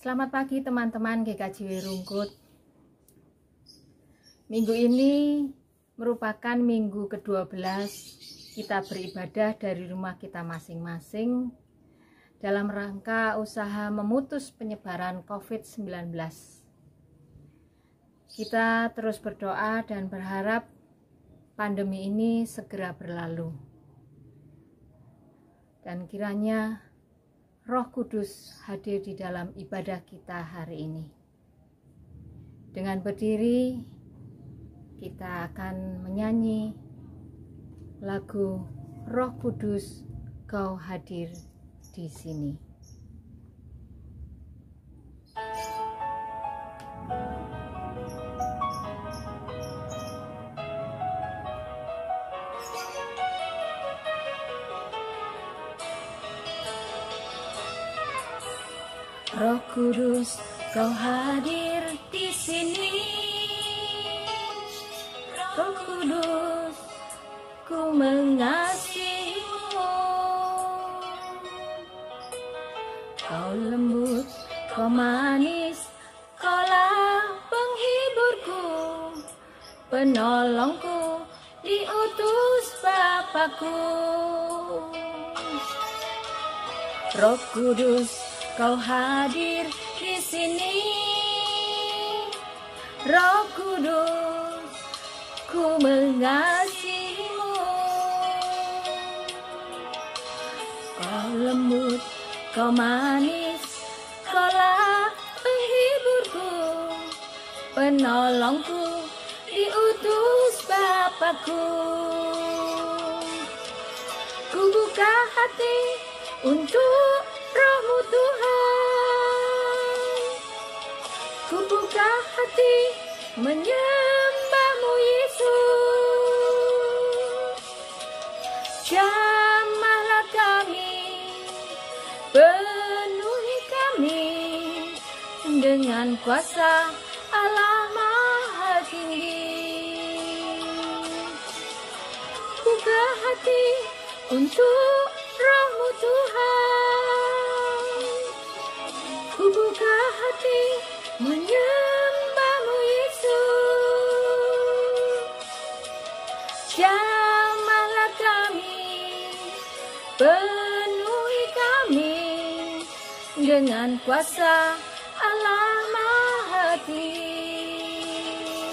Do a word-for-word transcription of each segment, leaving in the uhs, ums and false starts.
Selamat pagi teman-teman G K J W Rungkut. Minggu ini merupakan minggu kedua belas kita beribadah dari rumah kita masing-masing dalam rangka usaha memutus penyebaran covid sembilan belas. Kita terus berdoa dan berharap pandemi ini segera berlalu. Dan kiranya Roh Kudus hadir di dalam ibadah kita hari ini. Dengan berdiri, kita akan menyanyi lagu Roh Kudus, Kau hadir di sini. Roh Kudus, Kau hadir di sini. Roh Kudus, ku mengasihimu. Kau lembut, Kau manis, Kaulah penghiburku, penolongku, diutus Bapakku. Roh Kudus, Kau hadir di sini. Roh Kudus, ku mengasihimu. Kau lembut, Kau manis, Kaulah penghiburku, penolongku, diutus Bapakku. Ku buka hati untuk Roh-Mu Tuhan, ku buka hati menyembah-Mu Yesus. Jamahlah kami, penuhi kami dengan kuasa Allah Maha Tinggi. Buka hati untuk Roh-Mu Tuhan, ku buka hati menyembah-Mu Yesus. Jamahlah kami, penuhi kami dengan kuasa Allah Maha Tinggi.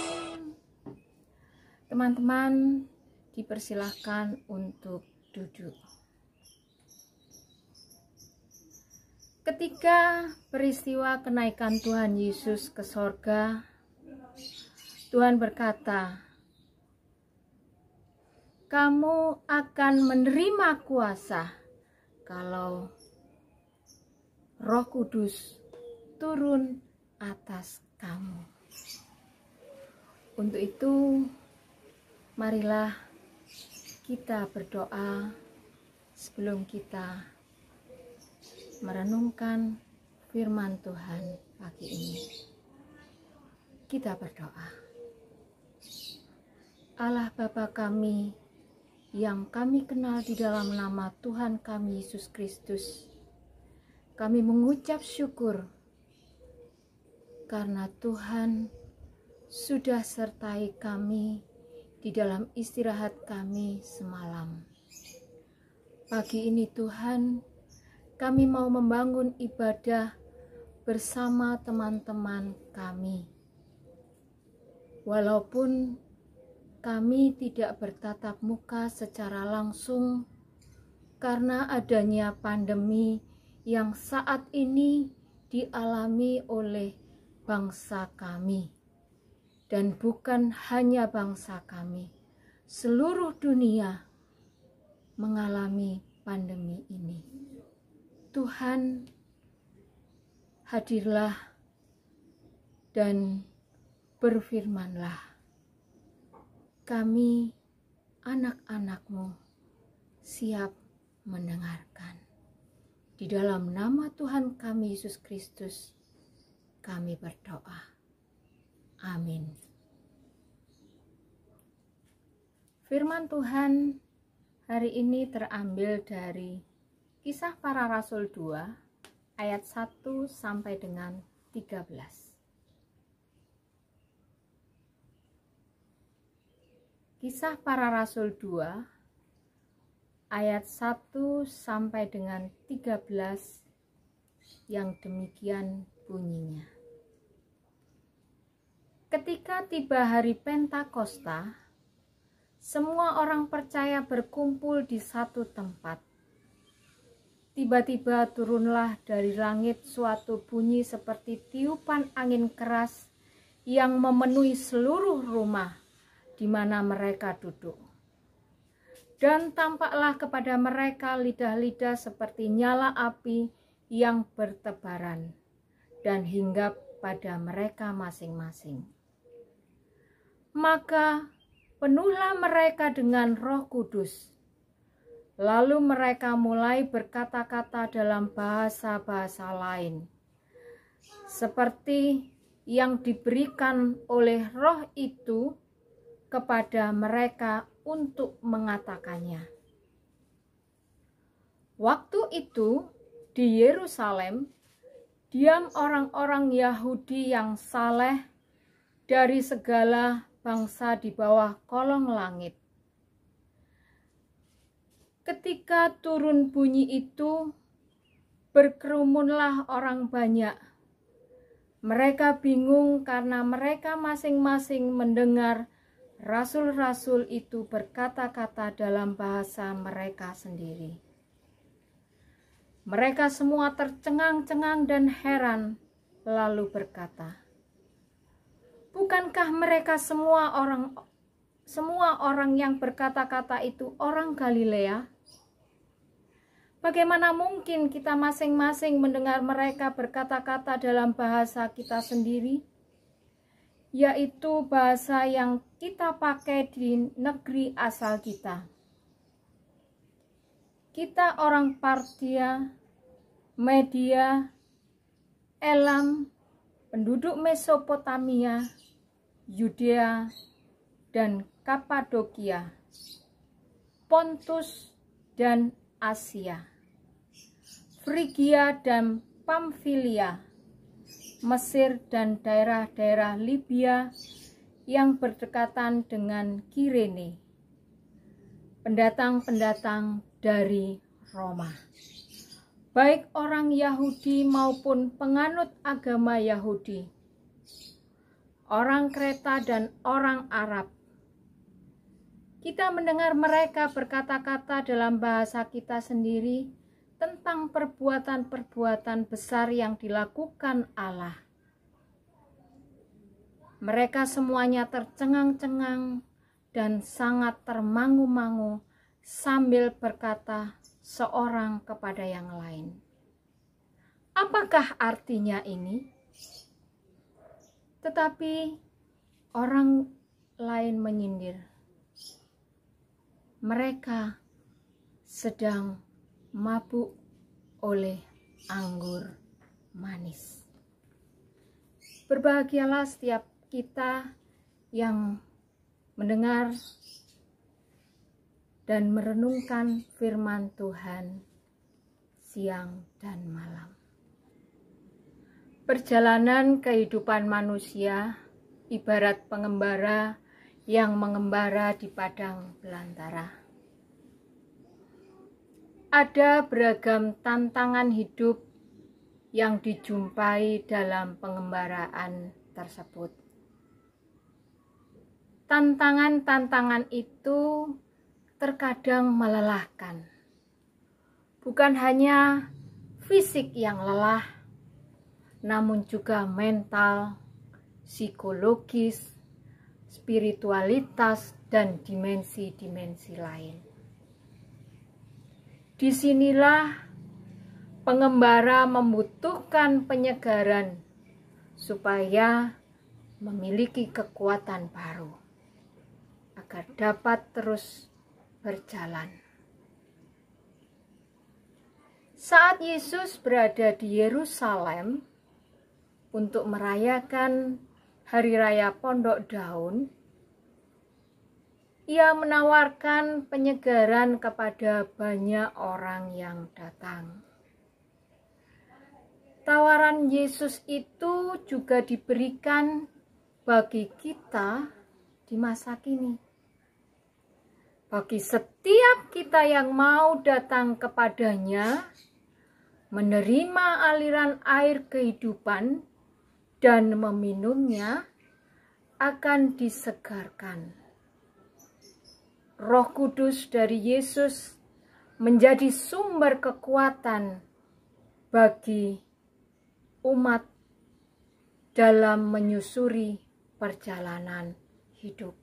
Teman-teman dipersilahkan untuk duduk. Ketika peristiwa kenaikan Tuhan Yesus ke sorga, Tuhan berkata, kamu akan menerima kuasa kalau Roh Kudus turun atas kamu. Untuk itu, marilah kita berdoa sebelum kita merenungkan firman Tuhan pagi ini. Kita berdoa. Allah Bapa kami yang kami kenal di dalam nama Tuhan kami Yesus Kristus, kami mengucap syukur karena Tuhan sudah sertai kami di dalam istirahat kami semalam. Pagi ini Tuhan, kami mau membangun ibadah bersama teman-teman kami. Walaupun kami tidak bertatap muka secara langsung karena adanya pandemi yang saat ini dialami oleh bangsa kami. Dan bukan hanya bangsa kami, seluruh dunia mengalami pandemi ini. Tuhan, hadirlah dan berfirmanlah. Kami, anak-anak-Mu, siap mendengarkan. Di dalam nama Tuhan kami Yesus Kristus, kami berdoa. Amin. Firman Tuhan hari ini terambil dari Kisah Para Rasul dua ayat satu sampai dengan tiga belas. Kisah Para Rasul dua ayat satu sampai dengan tiga belas yang demikian bunyinya. Ketika tiba hari Pentakosta, semua orang percaya berkumpul di satu tempat. Tiba-tiba turunlah dari langit suatu bunyi seperti tiupan angin keras yang memenuhi seluruh rumah di mana mereka duduk. Dan tampaklah kepada mereka lidah-lidah seperti nyala api yang bertebaran dan hinggap pada mereka masing-masing. Maka penuhlah mereka dengan Roh Kudus. Lalu mereka mulai berkata-kata dalam bahasa-bahasa lain, seperti yang diberikan oleh Roh itu kepada mereka untuk mengatakannya. Waktu itu di Yerusalem diam orang-orang Yahudi yang saleh dari segala bangsa di bawah kolong langit. Ketika turun bunyi itu, berkerumunlah orang banyak. Mereka bingung karena mereka masing-masing mendengar rasul-rasul itu berkata-kata dalam bahasa mereka sendiri. Mereka semua tercengang-cengang dan heran, lalu berkata, "Bukankah mereka semua orang semua orang yang berkata-kata itu orang Galilea? Bagaimana mungkin kita masing-masing mendengar mereka berkata-kata dalam bahasa kita sendiri, yaitu bahasa yang kita pakai di negeri asal kita? Kita orang Partia, Media, Elam, penduduk Mesopotamia, Yudea, dan Kapadokia, Pontus dan Asia, Frigia dan Pamfilia, Mesir dan daerah-daerah Libya yang berdekatan dengan Kirene, pendatang-pendatang dari Roma, baik orang Yahudi maupun penganut agama Yahudi, orang Kreta dan orang Arab. Kita mendengar mereka berkata-kata dalam bahasa kita sendiri tentang perbuatan-perbuatan besar yang dilakukan Allah. Mereka semuanya tercengang-cengang dan sangat termangu-mangu sambil berkata seorang kepada yang lain, "Apakah artinya ini?" Tetapi orang lain menyindir, "Mereka sedang mabuk oleh anggur manis." Berbahagialah setiap kita yang mendengar dan merenungkan firman Tuhan siang dan malam. Perjalanan kehidupan manusia ibarat pengembara yang mengembara di padang belantara. Ada beragam tantangan hidup yang dijumpai dalam pengembaraan tersebut. Tantangan-tantangan itu terkadang melelahkan. Bukan hanya fisik yang lelah, namun juga mental, psikologis, spiritualitas, dan dimensi-dimensi lain. Disinilah pengembara membutuhkan penyegaran supaya memiliki kekuatan baru agar dapat terus berjalan. Saat Yesus berada di Yerusalem untuk merayakan Hari Raya Pondok Daun, ia menawarkan penyegaran kepada banyak orang yang datang. Tawaran Yesus itu juga diberikan bagi kita di masa kini. Bagi setiap kita yang mau datang kepadanya, menerima aliran air kehidupan dan meminumnya, akan disegarkan. Roh Kudus dari Yesus menjadi sumber kekuatan bagi umat dalam menyusuri perjalanan hidup.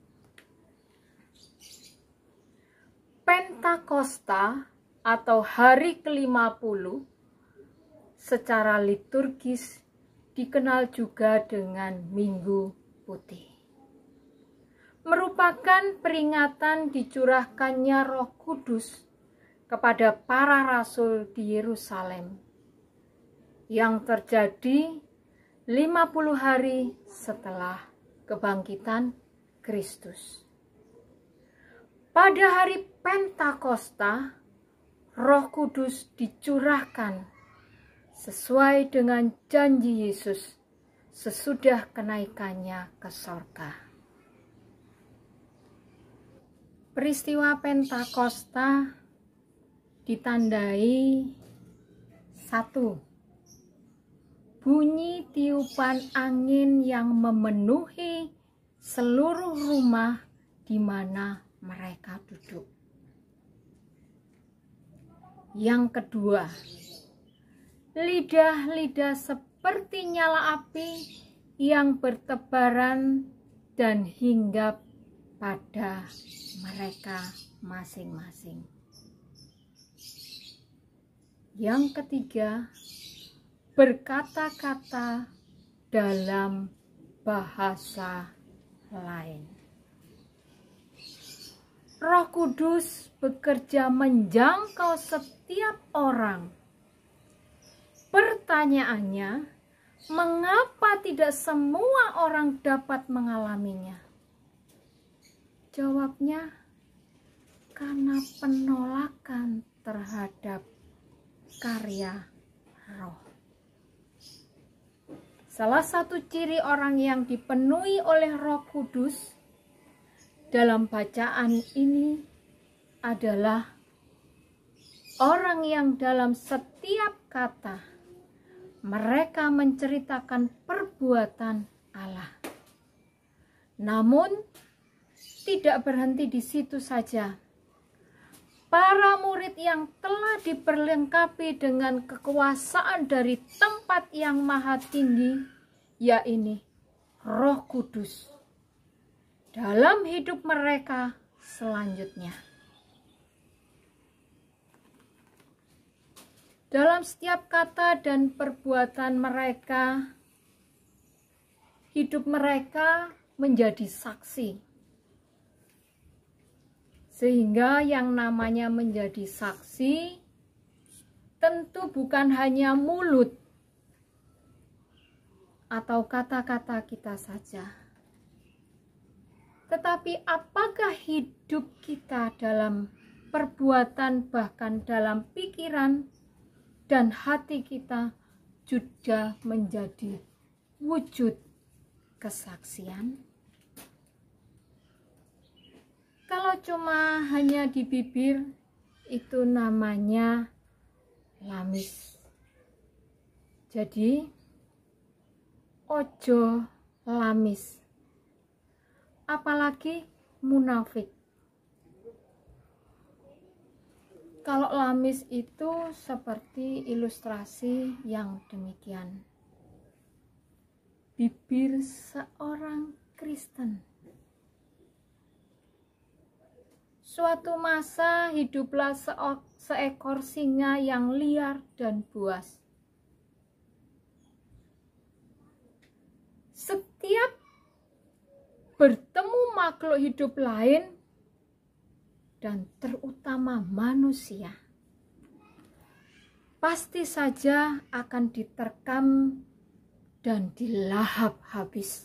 Pentakosta atau hari kelima puluh secara liturgis dikenal juga dengan Minggu Putih. Merupakan peringatan dicurahkannya Roh Kudus kepada para rasul di Yerusalem yang terjadi lima puluh hari setelah kebangkitan Kristus. Pada hari Pentakosta, Roh Kudus dicurahkan sesuai dengan janji Yesus sesudah kenaikannya ke sorga. Peristiwa Pentakosta ditandai satu, bunyi tiupan angin yang memenuhi seluruh rumah di mana mereka duduk. Yang kedua, lidah-lidah seperti nyala api yang bertebaran dan hinggap pada mereka masing-masing. Yang ketiga, berkata-kata dalam bahasa lain. Roh Kudus bekerja menjangkau setiap orang. Pertanyaannya, mengapa tidak semua orang dapat mengalaminya? Jawabnya, karena penolakan terhadap karya Roh. Salah satu ciri orang yang dipenuhi oleh Roh Kudus dalam bacaan ini adalah orang yang dalam setiap kata mereka menceritakan perbuatan Allah. Namun tidak berhenti di situ saja. Para murid yang telah diperlengkapi dengan kekuasaan dari tempat yang maha tinggi, yaitu Roh Kudus, dalam hidup mereka selanjutnya. Dalam setiap kata dan perbuatan mereka, hidup mereka menjadi saksi. Sehingga yang namanya menjadi saksi tentu bukan hanya mulut atau kata-kata kita saja. Tetapi apakah hidup kita dalam perbuatan, bahkan dalam pikiran dan hati kita juga menjadi wujud kesaksian? Kalau cuma hanya di bibir, itu namanya lamis. Jadi, ojo lamis. Apalagi munafik. Kalau lamis itu seperti ilustrasi yang demikian. Bibir seorang Kristen. Suatu masa hiduplah seekor singa yang liar dan buas. Setiap bertemu makhluk hidup lain dan terutama manusia, pasti saja akan diterkam dan dilahap habis.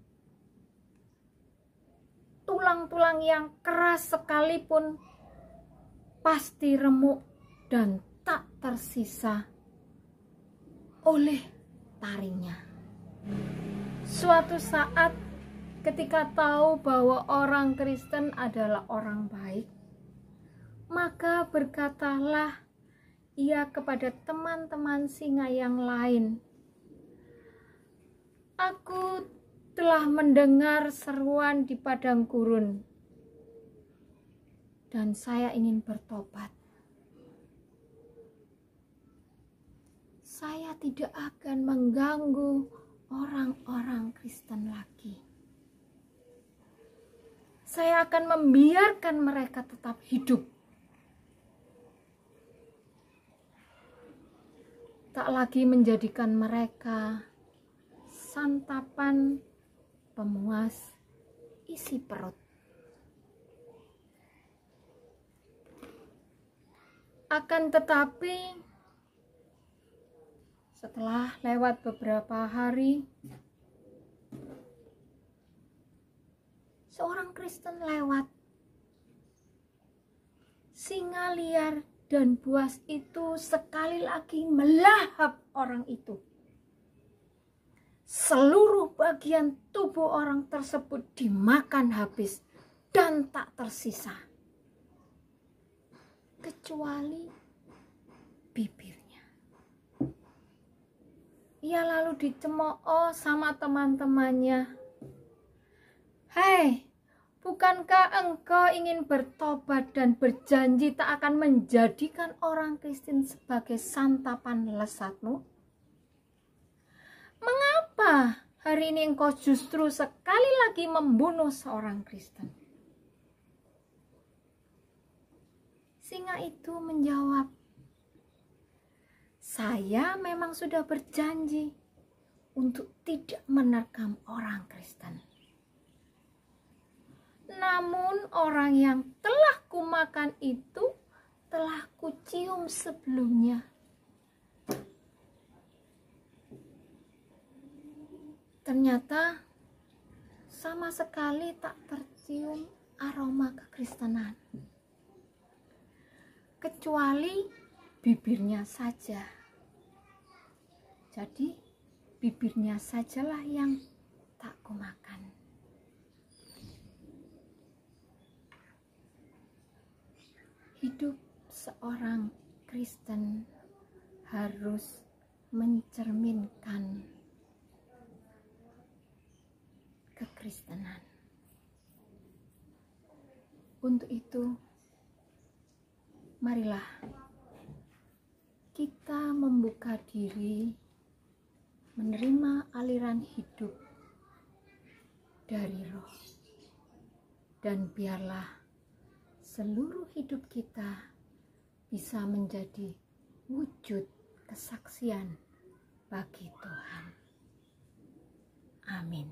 Tulang-tulang yang keras sekalipun pasti remuk dan tak tersisa oleh taringnya. Suatu saat ketika tahu bahwa orang Kristen adalah orang baik, maka berkatalah ia kepada teman-teman singa yang lain, "Aku telah mendengar seruan di padang gurun, dan saya ingin bertobat. Saya tidak akan mengganggu orang-orang Kristen lagi. Saya akan membiarkan mereka tetap hidup. Tak lagi menjadikan mereka santapan pemuas isi perut." Akan tetapi setelah lewat beberapa hari, seorang Kristen lewat. Singa liar dan buas itu sekali lagi melahap orang itu. Seluruh bagian tubuh orang tersebut dimakan habis dan tak tersisa, kecuali bibirnya. Ia lalu dicemooh sama teman-temannya. "Hei, bukankah engkau ingin bertobat dan berjanji tak akan menjadikan orang Kristen sebagai santapan lesatmu? Mengapa hari ini engkau justru sekali lagi membunuh seorang Kristen?" Singa itu menjawab, "Saya memang sudah berjanji untuk tidak menerkam orang Kristen. Namun orang yang telah kumakan itu telah kucium sebelumnya. Ternyata sama sekali tak tercium aroma kekristenan, kecuali bibirnya saja. Jadi bibirnya sajalah yang tak kumakan." Hidup seorang Kristen harus mencerminkan kekristenan. Untuk itu, marilah kita membuka diri menerima aliran hidup dari Roh, dan biarlah seluruh hidup kita bisa menjadi wujud kesaksian bagi Tuhan. Amin.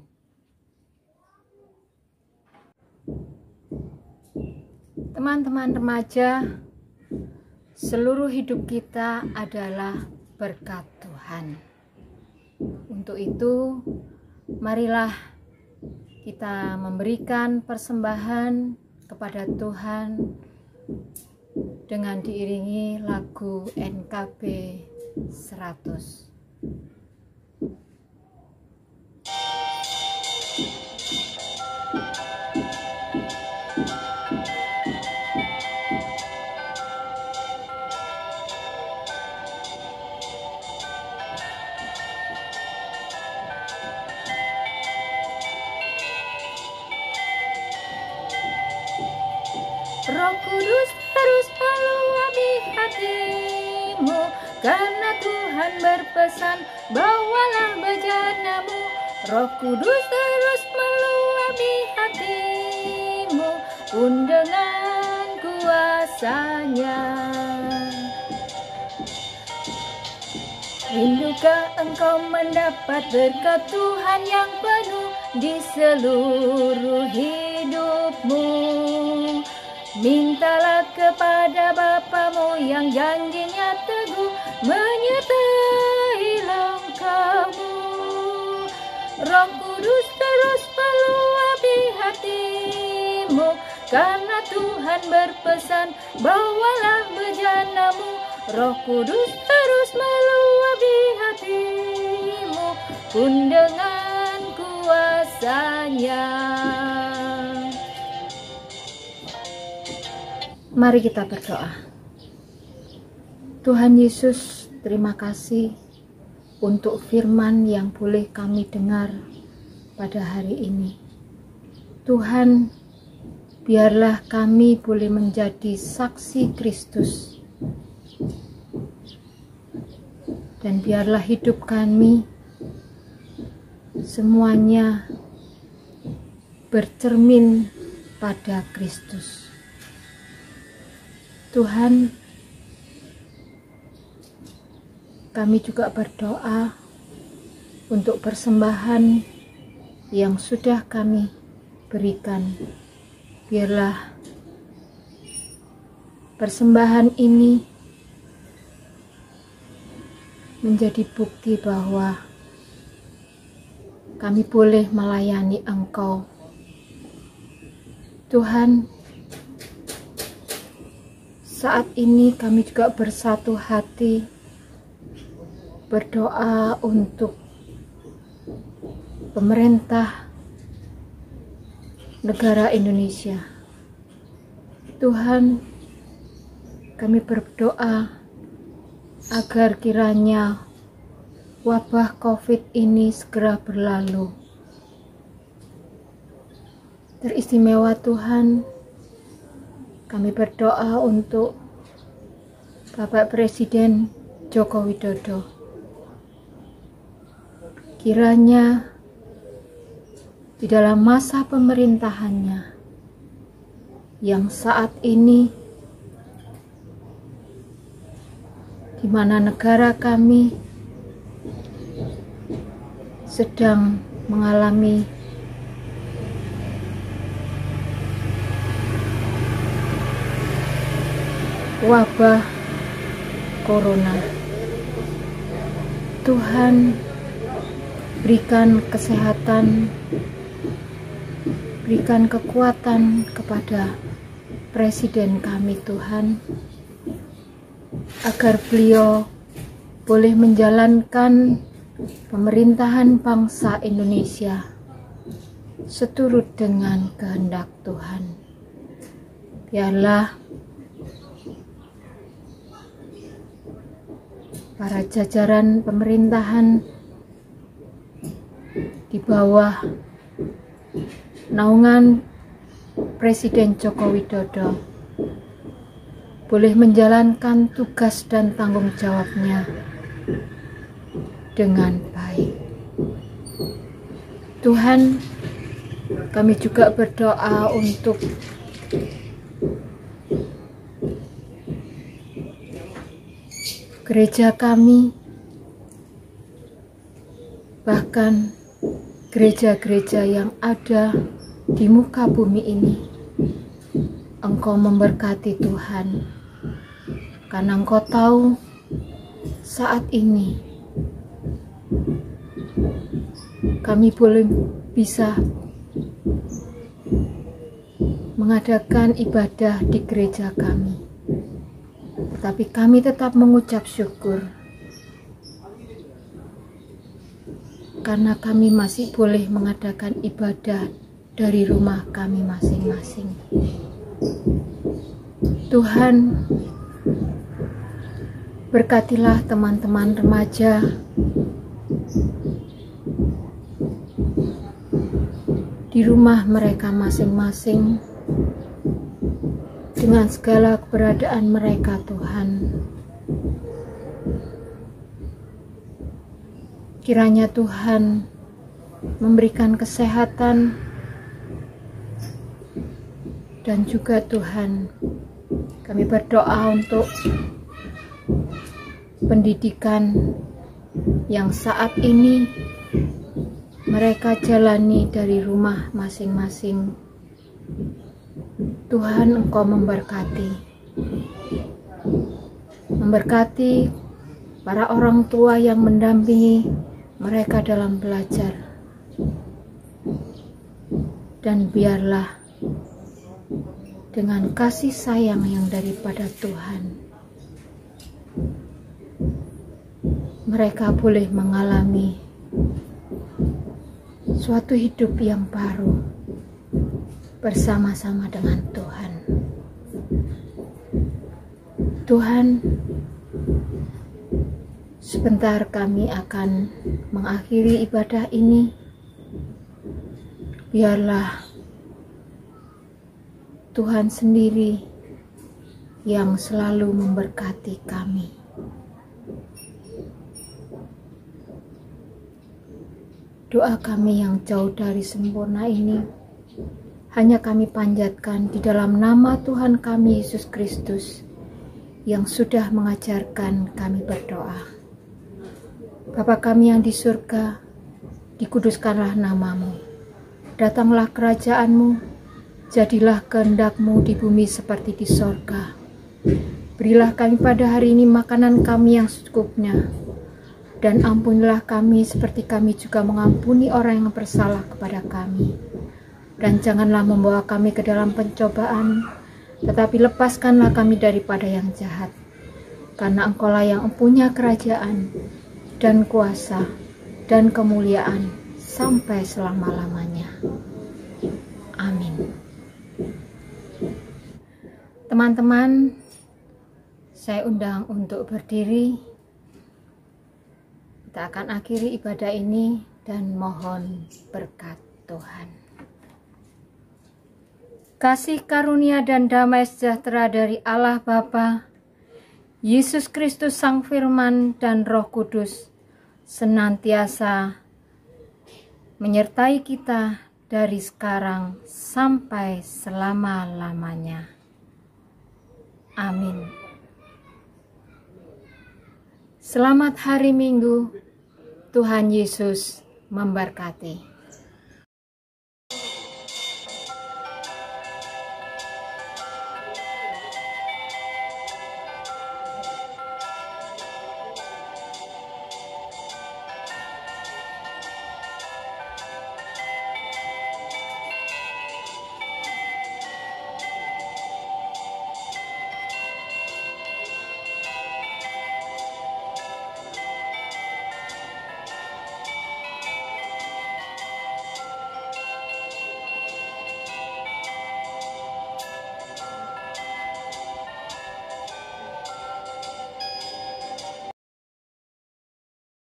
Teman-teman remaja, seluruh hidup kita adalah berkat Tuhan. Untuk itu, marilah kita memberikan persembahan kepada Tuhan dengan diiringi lagu N K B seratus. Roh Kudus terus meluapi hatimu, karena Tuhan berpesan, bawalah bejanamu. Roh Kudus terus meluapi hatimu, pun dengan kuasanya. Rindukah engkau mendapat berkat Tuhan yang penuh di seluruh hidupmu? Mintalah kepada Bapamu yang janjinya teguh menyertai langkahmu. Roh Kudus terus meluapi hatimu, karena Tuhan berpesan, bawalah bejanamu. Roh Kudus terus meluapi hatimu. pun dengan kuasa-Nya. Mari kita berdoa. Tuhan Yesus, terima kasih untuk firman yang boleh kami dengar pada hari ini. Tuhan, biarlah kami boleh menjadi saksi Kristus, dan biarlah hidup kami semuanya bercermin pada Kristus. Tuhan, kami juga berdoa untuk persembahan yang sudah kami berikan. Biarlah persembahan ini menjadi bukti bahwa kami boleh melayani Engkau. Tuhan, saat ini kami juga bersatu hati berdoa untuk pemerintah negara Indonesia. Tuhan, kami berdoa agar kiranya wabah COVID ini segera berlalu. Teristimewa Tuhan, kami berdoa untuk Bapak Presiden Joko Widodo. Kiranya di dalam masa pemerintahannya yang saat ini, di mana negara kami sedang mengalami wabah corona. Tuhan, berikan kesehatan, berikan kekuatan kepada Presiden kami Tuhan, agar beliau boleh menjalankan pemerintahan bangsa Indonesia seturut dengan kehendak Tuhan. Biarlah para jajaran pemerintahan di bawah naungan Presiden Joko Widodo boleh menjalankan tugas dan tanggung jawabnya dengan baik. Tuhan, kami juga berdoa untuk gereja kami, bahkan gereja-gereja yang ada di muka bumi ini. Engkau memberkati Tuhan, karena Engkau tahu saat ini kami boleh bisa mengadakan ibadah di gereja kami, tetapi kami tetap mengucap syukur karena kami masih boleh mengadakan ibadah dari rumah kami masing-masing. Tuhan, berkatilah teman-teman remaja di rumah mereka masing-masing dengan segala keberadaan mereka, Tuhan. Kiranya Tuhan memberikan kesehatan, dan juga Tuhan, kami berdoa untuk pendidikan yang saat ini mereka jalani dari rumah masing-masing. Tuhan, Engkau memberkati memberkati para orang tua yang mendampingi mereka dalam belajar, dan biarlah dengan kasih sayang yang daripada Tuhan, mereka boleh mengalami suatu hidup yang baru bersama-sama dengan Tuhan. Tuhan, sebentar kami akan mengakhiri ibadah ini. Biarlah Tuhan sendiri yang selalu memberkati kami. Doa kami yang jauh dari sempurna ini hanya kami panjatkan di dalam nama Tuhan kami Yesus Kristus yang sudah mengajarkan kami berdoa. Bapa kami yang di surga, dikuduskanlah namamu. Datanglah kerajaanmu, jadilah kehendak-Mu di bumi seperti di sorga. Berilah kami pada hari ini makanan kami yang secukupnya, dan ampunilah kami seperti kami juga mengampuni orang yang bersalah kepada kami. Dan janganlah membawa kami ke dalam pencobaan, tetapi lepaskanlah kami daripada yang jahat. Karena Engkau-lah yang punya kerajaan, dan kuasa, dan kemuliaan, sampai selama-lamanya. Amin. Teman-teman, saya undang untuk berdiri. Kita akan akhiri ibadah ini dan mohon berkat Tuhan. Kasih karunia dan damai sejahtera dari Allah Bapa, Yesus Kristus Sang Firman dan Roh Kudus senantiasa menyertai kita dari sekarang sampai selama-lamanya. Amin. Selamat hari Minggu. Tuhan Yesus memberkati.